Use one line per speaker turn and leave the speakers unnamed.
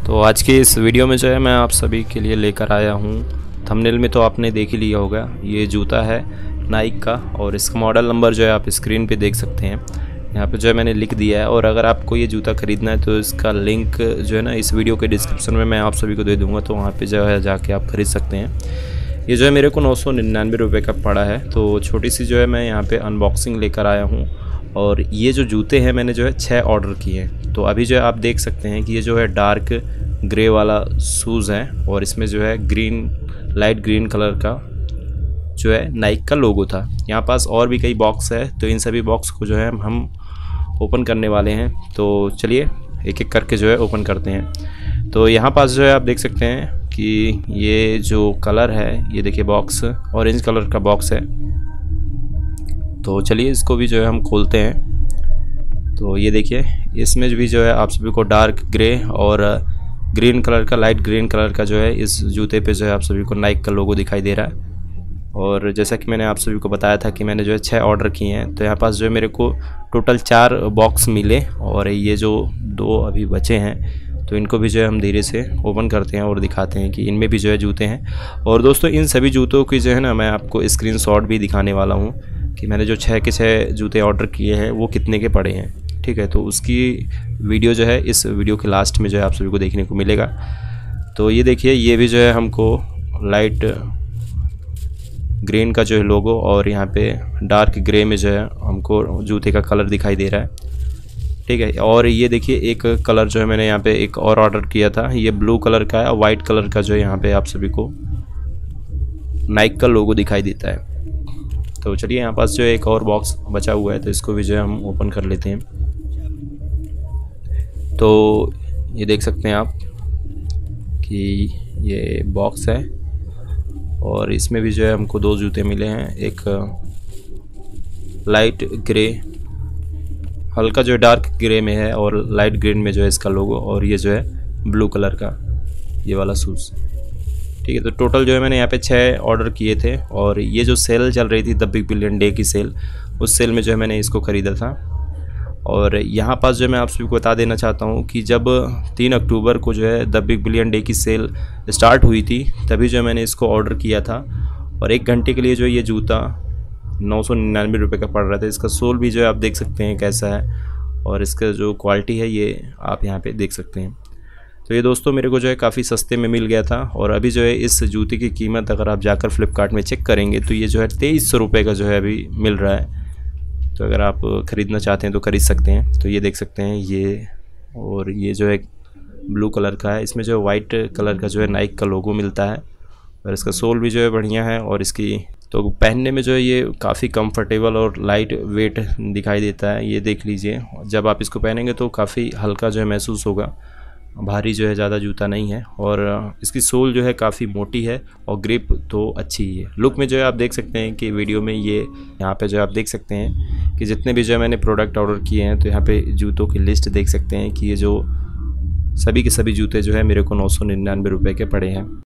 तो आज की इस वीडियो में जो है मैं आप सभी के लिए लेकर आया हूँ, थंबनेल में तो आपने देख ही लिया होगा, ये जूता है नाइक का और इसका मॉडल नंबर जो है आप स्क्रीन पे देख सकते हैं। यहाँ पे जो है मैंने लिख दिया है और अगर आपको ये जूता ख़रीदना है तो इसका लिंक जो है ना इस वीडियो के डिस्क्रिप्शन में मैं आप सभी को दे दूँगा, तो वहाँ पर जो है जाके आप ख़रीद सकते हैं। ये जो है मेरे को 999 रुपये का पड़ा है। तो छोटी सी जो है मैं यहाँ पर अनबॉक्सिंग लेकर आया हूँ और ये जो जूते हैं मैंने जो है 6 ऑर्डर किए हैं। तो अभी जो है आप देख सकते हैं कि ये जो है डार्क ग्रे वाला शूज़ है और इसमें जो है लाइट ग्रीन कलर का जो है नाइक का लोगो था। यहाँ पास और भी कई बॉक्स है, तो इन सभी बॉक्स को जो है हम ओपन करने वाले हैं। तो चलिए एक एक करके जो है ओपन करते हैं। तो यहाँ पास जो है आप देख सकते हैं कि ये जो कलर है, ये देखिए बॉक्स ऑरेंज कलर का बॉक्स है। तो चलिए इसको भी जो है हम खोलते हैं। तो ये देखिए इसमें भी जो है आप सभी को डार्क ग्रे और ग्रीन कलर का, लाइट ग्रीन कलर का जो है इस जूते पे जो है आप सभी को नाइक का लोगो दिखाई दे रहा है। और जैसा कि मैंने आप सभी को बताया था कि मैंने जो है 6 ऑर्डर किए हैं, तो यहाँ पास जो है मेरे को टोटल 4 बॉक्स मिले और ये जो 2 अभी बचे हैं तो इनको भी जो है हम धीरे से ओपन करते हैं और दिखाते हैं कि इनमें भी जो है जूते हैं। और दोस्तों इन सभी जूतों की जो है ना मैं आपको स्क्रीनशॉट भी दिखाने वाला हूँ कि मैंने जो 6 के 6 जूते ऑर्डर किए हैं वो कितने के पड़े हैं, ठीक है। तो उसकी वीडियो जो है इस वीडियो के लास्ट में जो है आप सभी को देखने को मिलेगा। तो ये देखिए ये भी जो है हमको लाइट ग्रीन का जो है लोगो और यहाँ पे डार्क ग्रे में जो है हमको जूते का कलर दिखाई दे रहा है, ठीक है। और ये देखिए एक कलर जो है मैंने यहाँ पे एक और ऑर्डर किया था, ये ब्लू कलर का है और वाइट कलर का जो है यहाँ पे आप सभी को नाइक का लोगो दिखाई देता है। तो चलिए यहाँ पास जो एक और बॉक्स बचा हुआ है तो इसको भी जो है हम ओपन कर लेते हैं। तो ये देख सकते हैं आप कि ये बॉक्स है और इसमें भी जो है हमको 2 जूते मिले हैं, एक लाइट ग्रे, हल्का जो है डार्क ग्रे में है और लाइट ग्रीन में जो है इसका लोगो, और ये जो है ब्लू कलर का ये वाला शूज़, ठीक है। तो टोटल जो है मैंने यहाँ पे 6 ऑर्डर किए थे और ये जो सेल चल रही थी द बिग बिलियन डे की सेल, उस सेल में जो है मैंने इसको ख़रीदा था। और यहाँ पास जो मैं आप सभी को बता देना चाहता हूँ कि जब 3 अक्टूबर को जो है द बिग बिलियन डे की सेल स्टार्ट हुई थी तभी जो मैंने इसको ऑर्डर किया था और 1 घंटे के लिए जो ये जूता 999 रुपये का पड़ रहा था। इसका सोल भी जो है आप देख सकते हैं कैसा है और इसका जो क्वालिटी है ये आप यहाँ पे देख सकते हैं। तो ये दोस्तों मेरे को जो है काफ़ी सस्ते में मिल गया था और अभी जो है इस जूते की कीमत अगर आप जाकर फ्लिपकार्ट में चेक करेंगे तो ये जो है 2300 रुपये का जो है अभी मिल रहा है। तो अगर आप ख़रीदना चाहते हैं तो खरीद सकते हैं। तो ये देख सकते हैं ये, और ये जो है ब्लू कलर का है, इसमें जो है वाइट कलर का जो है नाइक का लोगो मिलता है और इसका सोल भी जो है बढ़िया है और इसकी तो पहनने में जो है ये काफ़ी कंफर्टेबल और लाइट वेट दिखाई देता है। ये देख लीजिए जब आप इसको पहनेंगे तो काफ़ी हल्का जो है महसूस होगा, भारी जो है ज़्यादा जूता नहीं है और इसकी सोल जो है काफ़ी मोटी है और ग्रिप तो अच्छी ही है। लुक में जो है आप देख सकते हैं कि वीडियो में ये यहाँ पे जो है आप देख सकते हैं कि जितने भी जो है मैंने प्रोडक्ट ऑर्डर किए हैं तो यहाँ पे जूतों की लिस्ट देख सकते हैं कि ये जो सभी के सभी जूते जो है मेरे को 999 रुपये के पड़े हैं।